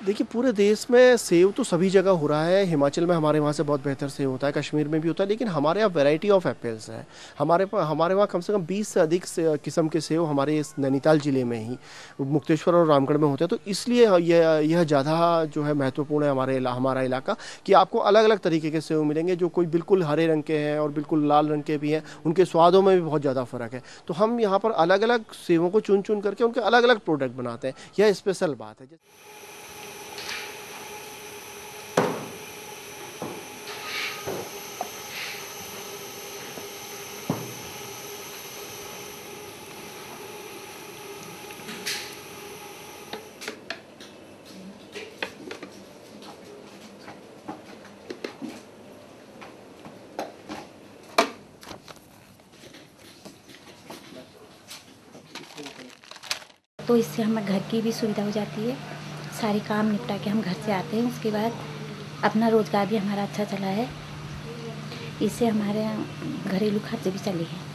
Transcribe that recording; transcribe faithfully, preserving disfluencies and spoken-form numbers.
देखिए, पूरे देश में सेव तो सभी जगह हो रहा है। हिमाचल में हमारे वहाँ से बहुत बेहतर सेव होता है, कश्मीर में भी होता है, लेकिन हमारे यहाँ वैरायटी ऑफ एप्पल्स है। हमारे पा हमारे वहाँ कम से कम बीस से अधिक से किस्म के सेव हमारे इस नैनीताल ज़िले में ही, मुक्तेश्वर और रामगढ़ में होते हैं। तो इसलिए ह यह यह ज़्यादा जो है महत्वपूर्ण है हमारे इला हमारा इलाका, कि आपको अलग-अलग तरीके के सेव मिलेंगे, जो कोई बिल्कुल हरे रंग के हैं और बिल्कुल लाल रंग के भी हैं। उनके स्वादों में भी बहुत ज़्यादा फ़र्क है। तो हम यहाँ पर अलग-अलग सेवों को चुन-चुन करके उनके अलग-अलग प्रोडक्ट बनाते हैं। यह स्पेशल बात है। तो इससे हमें घर की भी सुविधा हो जाती है। सारे काम निपटा के हम घर से आते हैं, उसके बाद अपना रोज़गार भी हमारा अच्छा चला है। इससे हमारे घरेलू खर्चे भी चले हैं।